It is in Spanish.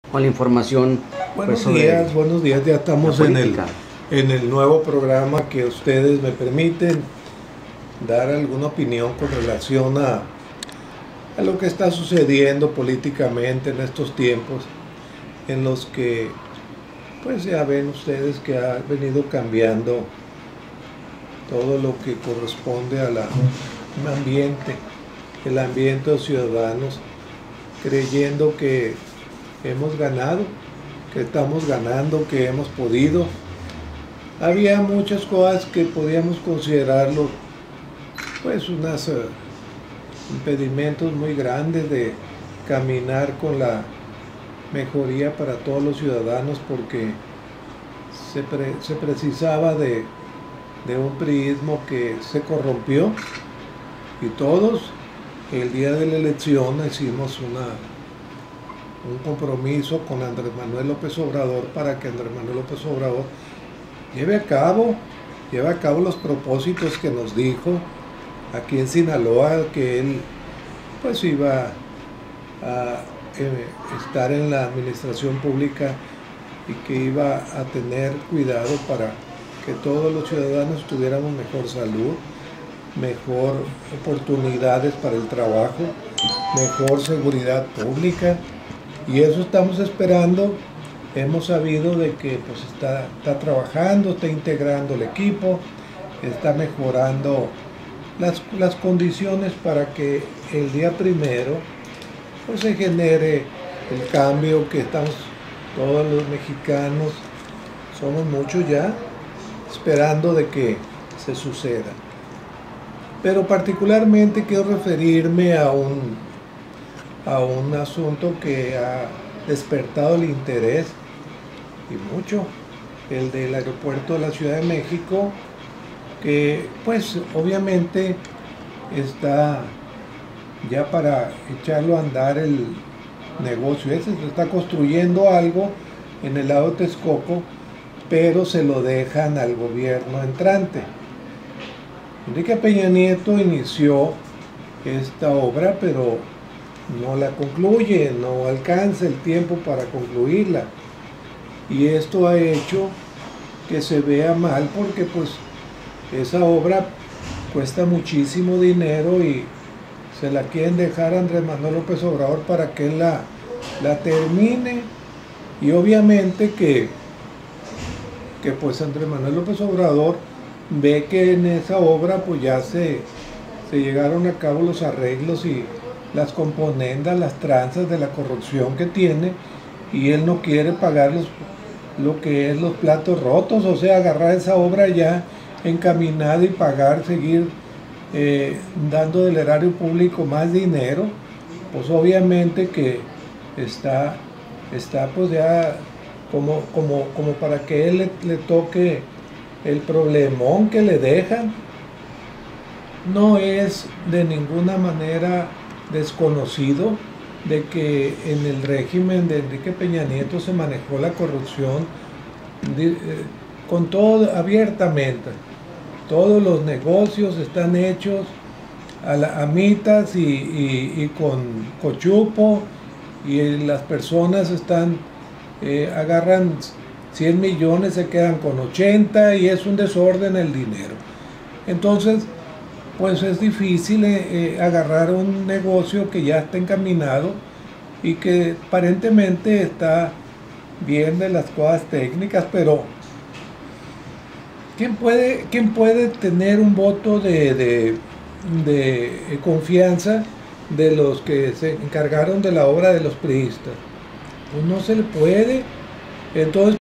con la información. Buenos días, ya estamos en el nuevo programa que ustedes me permiten dar alguna opinión con relación a lo que está sucediendo políticamente en estos tiempos, en los que pues ya ven ustedes que ha venido cambiando todo lo que corresponde al ambiente, el ambiente de los ciudadanos, creyendo que hemos ganado, que estamos ganando, que hemos podido. Había muchas cosas que podíamos considerarlo pues unos impedimentos muy grandes de caminar con la mejoría para todos los ciudadanos, porque se precisaba de un priismo que se corrompió, y todos el día de la elección hicimos un compromiso con Andrés Manuel López Obrador para que Andrés Manuel López Obrador lleve a cabo los propósitos que nos dijo aquí en Sinaloa, que él pues iba a estar en la administración pública y que iba a tener cuidado para que todos los ciudadanos tuviéramos mejor salud, mejor oportunidades para el trabajo, mejor seguridad pública, y eso estamos esperando. Hemos sabido de que pues está trabajando, está integrando el equipo, está mejorando las condiciones para que el día primero pues se genere el cambio que estamos todos los mexicanos, somos muchos ya, esperando de que se suceda. Pero particularmente quiero referirme a un asunto que ha despertado el interés, y mucho, el del aeropuerto de la Ciudad de México, que pues obviamente está ya para echarlo a andar el negocio ese. Se está construyendo algo en el lado de Texcoco, pero se lo dejan al gobierno entrante. Enrique Peña Nieto inició esta obra, pero no la concluye, no alcanza el tiempo para concluirla, y esto ha hecho que se vea mal, porque pues esa obra cuesta muchísimo dinero y se la quieren dejar a Andrés Manuel López Obrador para que él la termine. Y obviamente que pues Andrés Manuel López Obrador ve que en esa obra pues ya se llegaron a cabo los arreglos y las componendas, las tranzas de la corrupción que tiene, y él no quiere pagar lo que es los platos rotos, o sea, agarrar esa obra ya encaminada y pagar, seguir dando del erario público más dinero. Pues obviamente que está pues ya como para que él le toque el problemón que le dejan. No es de ninguna manera desconocido de que en el régimen de Enrique Peña Nieto se manejó la corrupción con todo abiertamente. Todos los negocios están hechos a mitas y con cochupo, y las personas agarran 100 millones, se quedan con 80, y es un desorden el dinero. Entonces pues es difícil agarrar un negocio que ya está encaminado y que aparentemente está bien de las cosas técnicas, pero ¿quién puede tener un voto de confianza de los que se encargaron de la obra de los priistas? Pues no se le puede. Entonces